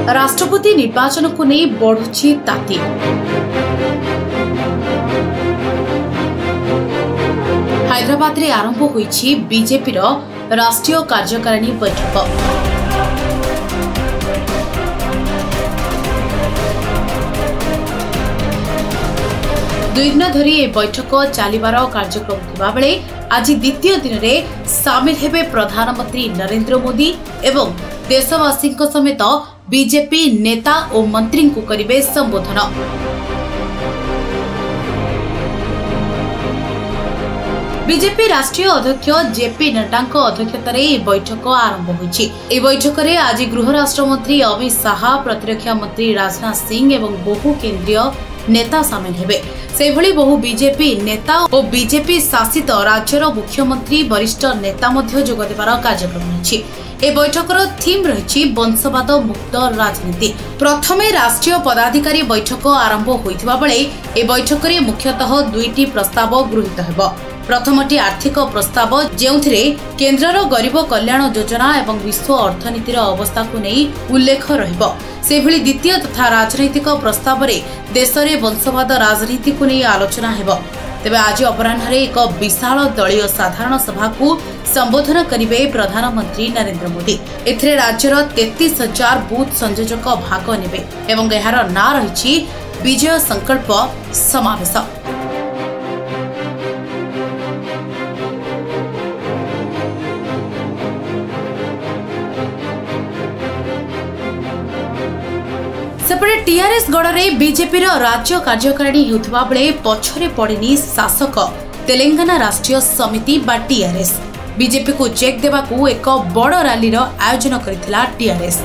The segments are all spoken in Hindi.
राष्ट्रपति निर्वाचन को नहीं बढ़ुछि ताती। हैदराबाद रे आरंभ होईछि बीजेपी रो राष्ट्रीय कार्यकारिणी बैठक। दुई दिन धरी ए बैठक चलिबार कार्यक्रम थिबा बेले आज द्वितीय दिन रे सामिल हेबे प्रधानमंत्री नरेंद्र मोदी एवं देशवासी समेत बीजेपी नेता और मंत्री को करिवे संबोधन। बीजेपी राष्ट्रीय अध्यक्ष जेपी नड्डा अध्यक्षतार बैठक आरंभ होईछि। ए बैठक में आज गृह राष्ट्र मंत्री अमित शाह, प्रतिरक्षा मंत्री राजनाथ सिंह एवं बहु केंद्रीय नेता सामिल हेबे। सेभली बहु बीजेपी नेता और बीजेपी शासित राज्यर मुख्यमंत्री वरिष्ठ नेता मध्य जोग देबार कार्यक्रम रही। ए बैठकर थीम रही वंशवाद मुक्त राजनीति। प्रथमे राष्ट्रीय पदाधिकारी बैठक आरंभ होइथिबा बेले ए बैठक में मुख्यतः दुईटी प्रस्ताव गृहीत हेबो। प्रथमटी आर्थिक प्रस्ताव जेउथिरे केंद्रर गरीब कल्याण योजना एवं विश्व अर्थनीतिर अवस्था को नहीं उल्लेख रहिबो। सेभली द्वितीय तथा राजनैतिक प्रस्ताव रे देश रे वंशवाद राजनीति को नहीं आलोचना हेबो। तेबे आज अपराह्न एक विशाल दलीय साधारण सभा को संबोधन करिवे प्रधानमंत्री नरेंद्र मोदी। एथिरे राज्यर 33,000 बूथ संयोजक भाग नेबे एवं एहार ना रहिछि विजय संकल्प समावेश। सेपटे टीआरएस गड़े बीजेपी राज्य कार्यकारिणी होता बेले पछरे पड़िनी शासक तेलंगाना राष्ट्रीय समिति बा टीआरएस। बीजेपी को चेक देवाकू एक बड़ रैली आयोजन करथिला टीआरएस।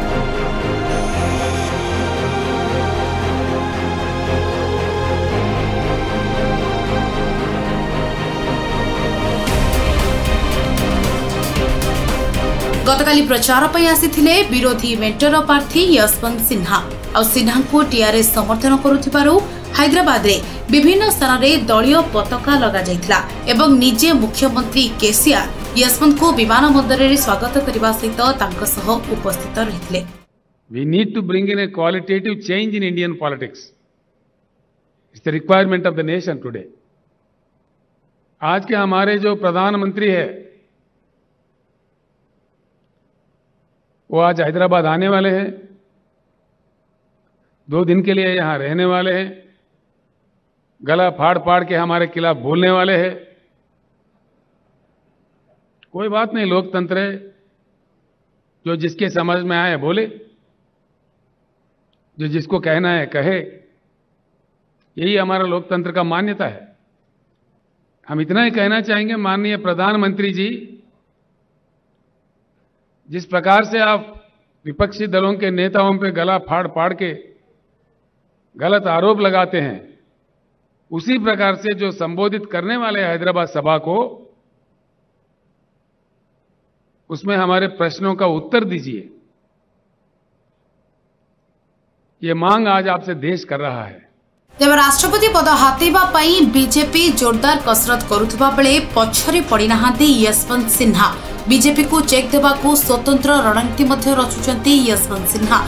गतकाली प्रचार पर आसीथिले विरोधी मेंटर प्रार्थी यशवंत सिन्हा और सिन्हा को टीआरएस समर्थन करुथिबारु हैदराबाद रे विभिन्न स्थान रे दलीय पताका लगा जायथिला एवं निजे मुख्यमंत्री केसीआर यशवंत को विमान बंदर रे स्वागत करबा सहित तांका सह उपस्थित रहिथिले। We need to bring in a qualitative change in Indian politics. It's the requirement of the nation today. आज के हमारे जो प्रधानमंत्री है वो आज हैदराबाद आने वाले हैं, 2 दिन के लिए यहाँ रहने वाले हैं, गला फाड़ फाड़ के हमारे खिलाफ बोलने वाले हैं। कोई बात नहीं, लोकतंत्र है, जो जिसके समझ में आए बोले, जो जिसको कहना है कहे। यही हमारा लोकतंत्र का मान्यता है। हम इतना ही कहना चाहेंगे, माननीय प्रधानमंत्री जी, जिस प्रकार से आप विपक्षी दलों के नेताओं पे गला फाड़ फाड़ के गलत आरोप लगाते हैं, उसी प्रकार से जो संबोधित करने वाले हैदराबाद सभा को, उसमें हमारे प्रश्नों का उत्तर दीजिए। ये मांग आज आपसे देश कर रहा है। जब राष्ट्रपति पद हातेबा पई बीजेपी जोरदार कसरत करुथबा बेले पछरे पड़ी नाहांती यशवंत सिन्हा। बीजेपी को चेक देबाकू स्वतंत्र रणनीति मध्य रचुचंती यशवंत सिन्हा।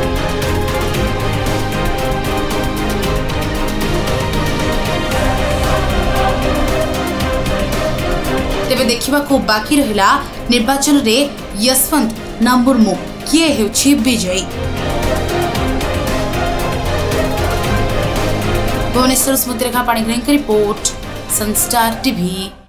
तेबे देखिबाकू बाकी रहिला निर्वाचन रे यशवंत ना मुर्मू किए हेउछि विजयी। Bhubaneswar Smritirekha Panigrahi report, Sunstar TV.